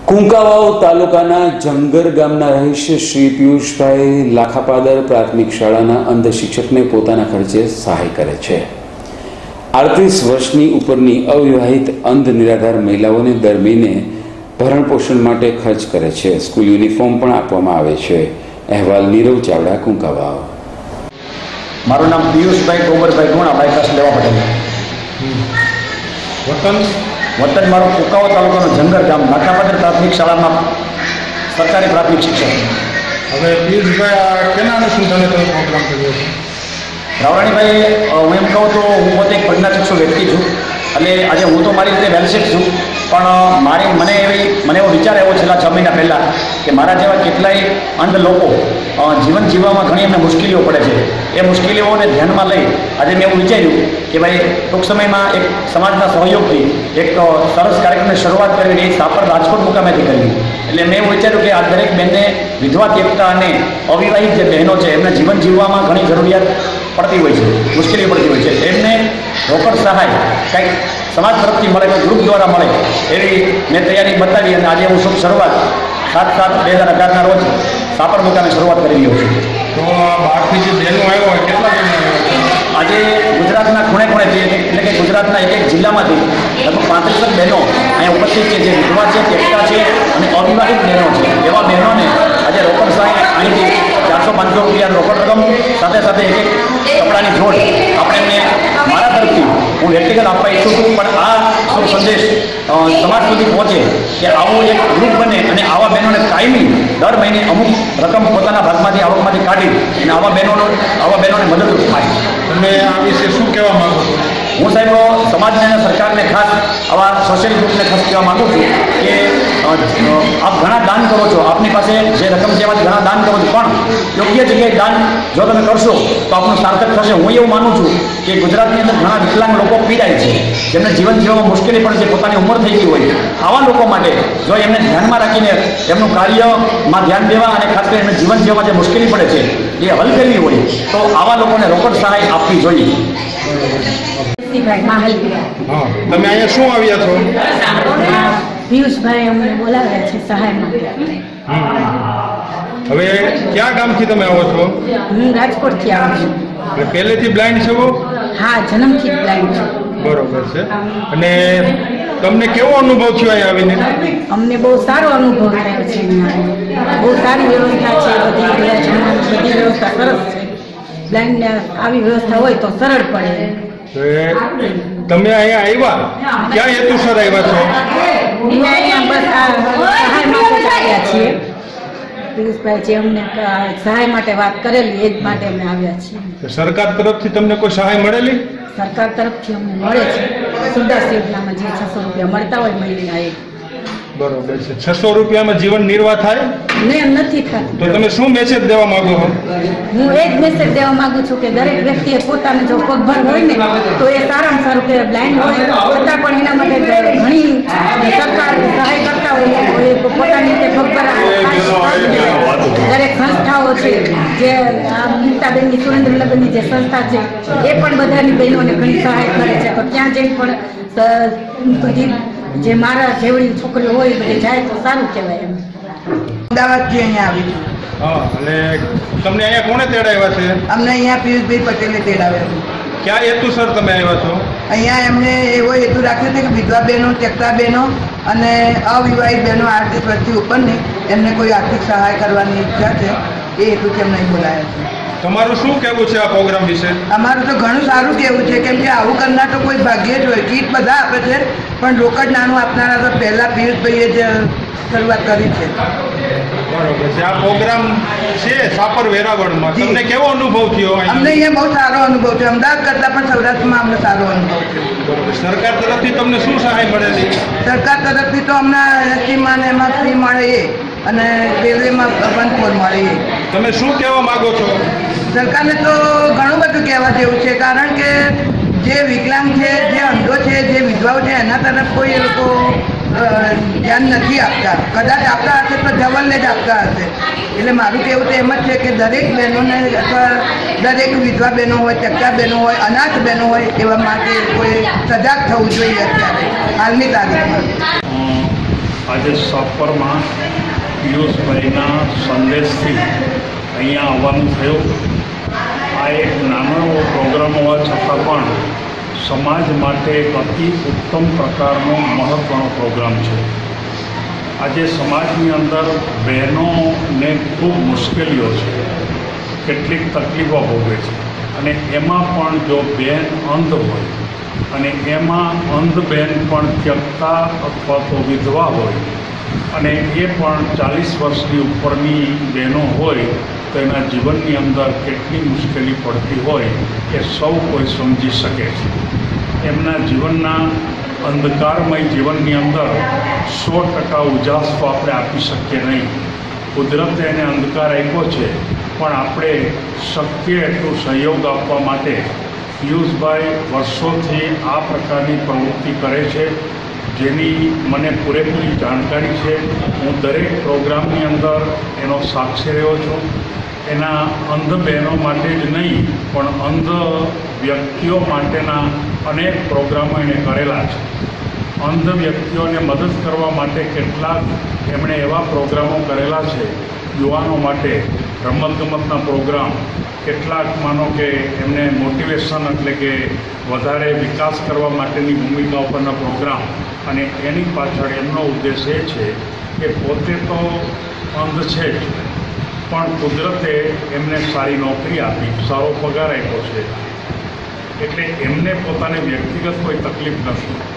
કુંકાવાવ તાલુકાના જંગર ગામના રહીશ શ્રી પિયુષભાઈ લાખાપાદર પ્રાથમિક શાળાના અંધ શિક્ષકને પોતાના ખર્ચે સહાય કરે છે। 38 વર્ષની ઉપરની અવિવાહિત અંધ નિરાધાર મહિલાઓને દર મહિને ભરણ પોષણ માટે ખર્ચ કરે છે। સ્કૂલ યુનિફોર્મ પણ આપવામાં આવે છે। અહેવાલ નીરવ ચાવડા, કુંકાવાવ। મારું નામ પિયુષભાઈ ટોબરભાઈ ગુણા, બાયપાસ લેવા પટેલ। વતન મારું કુંકાવાવ તાલુકાનું જંગર ગામ, લાખાપાદર પ્રાથમિક શાળામાં સરકારી પ્રાથમિક શિક્ષક। હવે પિયુષભાઈ કેના અનુસંધાને તમે પ્રોગ્રામ કર્યો છે? રાવરાણીભાઈ, હું એમ કહું તો હું પોતે એક પ્રજ્ઞાચક્ષુ વ્યક્તિ છું, એટલે આજે હું તો મારી રીતે વેલસેટ છું, પણ મને એવો વિચાર આવ્યો છેલ્લા 6 મહિના પહેલાં કે મારા જેવા કેટલાય અંધ લોકો જીવન જીવવામાં ઘણી એમને મુશ્કેલીઓ પડે છે। એ મુશ્કેલીઓને ધ્યાનમાં લઈ આજે મેં એવું વિચાર્યું કે ભાઈ ટૂંક સમયમાં એક સમાજના સહયોગથી એક સરસ કાર્યક્રમની શરૂઆત કરવી, એ સાપર રાજકોટ મુકામેથી કરવી। એટલે મેં એવું વિચાર્યું કે આ દરેક બહેનને વિધવા એકતા અને અવિવાહિત જે બહેનો છે એમને જીવન જીવવામાં ઘણી જરૂરિયાત પડતી હોય છે, મુશ્કેલી પડતી હોય છે, એમને રોકડ સહાય કંઈક સમાજ તરફથી મળે, કોઈ ગ્રુપ દ્વારા મળે એવી મેં તૈયારી બતાવી અને આજે હું શુભ શરૂઆત 7/7/2018ના રોજ સાપર મુકામે શરૂઆત કરી રહ્યો છું। તો બહારથી જે બહેનો આવ્યો હોય, કેટલા બહેનો આવ્યો? આજે ગુજરાતના ખૂણે ખૂણેથી એટલે કે ગુજરાતના એક જિલ્લામાંથી લગભગ 35 બહેનો અહીંયા ઉપસ્થિત છે, જે વિધવા છે, એકતા છે અને અવિવાહિત બહેનો છે। એવા બહેનોને આજે રોકડ સહાય અહીંથી 400-500 રૂપિયા રોકડ રકમ સાથે સાથે એક કપડાની જોડ આપણે એમને મારા તરફથી હું વ્યક્તિગત આપવા ઈચ્છું છું, પણ આ શુભ સંદેશ સમાજ સુધી પહોંચે કે આવું એક ગ્રુપ બને અને આવા બહેનોને કાયમી દર મહિને અમુક રકમ પોતાના ભાગમાંથી આવકમાંથી કાઢી અને આવા બહેનોને મદદરૂપ થાય। તમે આ વિશે શું કહેવા માગો છો? હું સાહેબ સમાજને અને સરકારને ખાસ આવા સોશિયલ ગ્રુપને ખાસ કહેવા માગું છું કે આપ ઘણા દાન કરો છો, આપની પાસે જે રકમ છે એમાંથી ઘણા દાન કરો છો, પણ યોગ્ય જગ્યાએ દાન જો તમે કરશો તો આપનું સાર્થક થશે। હું એવું માનું છું કે ગુજરાતની અંદર ઘણા વિકલાંગ લોકો પીડાય છે, જેમને જીવન જીવવામાં મુશ્કેલી પડે છે, પોતાની ઉંમર થઈ ગઈ હોય, આવા લોકો માટે જો એમને ધ્યાનમાં રાખીને એમનું કાર્યમાં ધ્યાન દેવા અને ખાસ કરીને એમને જીવન જીવવામાં જે મુશ્કેલી પડે છે એ હલ કરવી હોય તો આવા લોકોને રોકડ સહાય આપવી જોઈએ। હા, તમે અહીંયા શું આવ્યા છો? પિયુષભાઈ અમને બોલાવ્યા છે સહાય માટે। હવે ક્યાં ગામથી તમે આવો છો? હું રાજકોટથી આવું છું। એટલે પહેલેથી બ્લાઇન્ડ છો? હા, જન્મથી બ્લાઇન્ડ છું। બરોબર છે। અને તમને કેવો અનુભવ થયો અહીંયા આવીને? અમને બહુ સારો અનુભવ થયો છે। બહુ સારી વ્યવસ્થા છે, બધી વ્યવસ્થા સરસ છે। બ્લાઇન્ડને આવી વ્યવસ્થા હોય તો સરળ પડે। તમે અહીંયા આવ્યા ક્યાં હેતુસર આવ્યા છો? અહીંયા બસ આ સહાય માટે જ આવ્યા છીએ। પિયુષભાઈ જે અમને સહાય માટે વાત કરેલી એ જ માટે અમે આવ્યા છીએ। સરકાર તરફથી તમને કોઈ સહાય મળેલી? સરકાર તરફથી અમને મળે છે, સુદાસ યોજનામાં જે 600 રૂપિયા મળતા હોય મહિના એ। બરોબર છે। 600 રૂપિયામાં જીવન નિર્વાહ થાય? નથી થતું। તો તમે શું મેસેજ દેવા માંગો છો? હું એ જ મેસેજ દેવા માંગુ છું કે દરેક વ્યક્તિએ પોતાને જો પગભર હોય ને તો એ સારામાં સારું કે બ્લાઇન્ડ હોય છતાં પણ એના માટે ઘણી સરકાર સહાય કરતા હોય તો એ પોતાની રીતે પગભર દરેક સંસ્થાઓ છે, જે મુક્તાબેનની સુરેન્દ્રનગરની જે સંસ્થા છે એ પણ બધાની બહેનોને ઘણી સહાય કરે છે। તો ત્યાં જઈને પણ જે મારા જેવડી છોકરીઓ હોય બધી જાય તો સારું કહેવાય એમ। અમદાવાદથી અહીંયા આવી છું। હા, અને તમને અહીંયા કોણે તેડાવ્યા છે? અમને અહીંયા પિયુષભાઈ પટેલે તેડાવ્યા છે। ક્યાં હેતુસર તમે આવ્યા છો? અહીંયા એમને એવો હેતુ રાખ્યો છે કે વિધવા બહેનો, ત્યક્તા બહેનો અને અવિવાહિત બહેનો 38 વર્ષથી ઉપરની એમને કોઈ આર્થિક સહાય કરવાની ઈચ્છા છે, એ હેતુથી અમને બોલાયા છે। તમારું શું કહેવું છે આ પ્રોગ્રામ વિશે? અમારું તો ઘણું સારું કહેવું છે, કેમ કે આવું કરનાર તો કોઈ ભાગ્યે જ હોય। કીટ બધા આપે છે પણ રોકડ નાનું આપનારા તો પહેલાં પિયુષભાઈએ જ શરૂઆત કરી છે। બરોબર છે। આ પ્રોગ્રામ છે સાપર વેરાવળમાં, તમને કેવો અનુભવ થયો? અમને અહીંયા બહુ સારો અનુભવ છે, અમદાવાદ કરતાં પણ સૌરાષ્ટ્રમાં અમને સારો અનુભવ છે। બરોબર। સરકાર તરફથી તમને શું સહાય મળેલી? સરકાર તરફથી તો અમને એસટીમાં ને એમાં ફ્રી મળે એ, અને રેલવેમાં 1/4 મળે એ। તમે શું કહેવા માગો છો? સરકારને તો ઘણું બધું કહેવા જેવું છે, કારણ કે જે વિકલાંગ છે, જે અંધો છે, જે વિધવાઓ છે એના તરફ કોઈ એ લોકો ધ્યાન નથી આપતા। કદાચ આપતા હશે તો જવલને જ આપતા હશે। એટલે મારું કહેવું તો એમ જ છે કે દરેક બહેનોને અથવા દરેક વિધવા બહેનો હોય, ચક્કા બહેનો હોય, અનાથ બહેનો હોય એવા માટે કોઈ સજાગ થવું જોઈએ અત્યારે હાલની તારીખમાં। આજે સાપરમાં પિયુષભાઈના સંદેશથી અહીંયા આવવાનું થયું. આ એક નાનો એવો પ્રોગ્રામ હોવા છતાં પણ સમાજ માટે એક અતિ ઉત્તમ પ્રકારનો મહત્ત્વનો પ્રોગ્રામ છે. આજે સમાજની અંદર બહેનોને ખૂબ મુશ્કેલીઓ છે, કેટલીક તકલીફો ભોગવે છે, અને એમાં પણ જો બહેન અંધ હોય અને એમાં અંધ બહેન પણ ત્યક્તા અથવા તો વિધવા હોય અને એ પણ 40 વર્ષની ઉપરની બહેનો હોય તો એના જીવનની અંદર કેટલી મુશ્કેલી પડતી હોય એ સૌ કોઈ સમજી શકે છે. એમના જીવનના અંધકારમય જીવનની અંદર 100% ઉજાસ તો આપણે આપી શકીએ નહીં. કુદરતે એને અંધકાર આપ્યો છે, પણ આપણે શક્ય એટલું સહયોગ આપવા માટે પિયુષભાઈ વર્ષોથી આ પ્રકારની પ્રવૃત્તિ કરે છે, જેની મને પૂરેપૂરી જાણકારી છે. હું દરેક પ્રોગ્રામની અંદર એનો સાક્ષી રહ્યો છું. એના અંધ બહેનો માટે જ નહીં પણ અંધ વ્યક્તિઓ માટેના અનેક પ્રોગ્રામો એણે કરેલા છે. અંધ વ્યક્તિઓને મદદ કરવા માટે કેટલાક એમણે એવા પ્રોગ્રામો કરેલા છે. યુવાનો માટે રમતગમતના પ્રોગ્રામ, કેટલાક માનો કે એમને મોટિવેશન એટલે કે વધારે વિકાસ કરવા માટેની ભૂમિકા ઉપરના પ્રોગ્રામ. અને એની પાછળ એમનો ઉદ્દેશ એ છે કે પોતે તો અંધ છે જ, પણ કુદરતે એમને સારી નોકરી આપી, સારો પગાર આપ્યો છે, એટલે એમને પોતાને વ્યક્તિગત કોઈ તકલીફ નથી.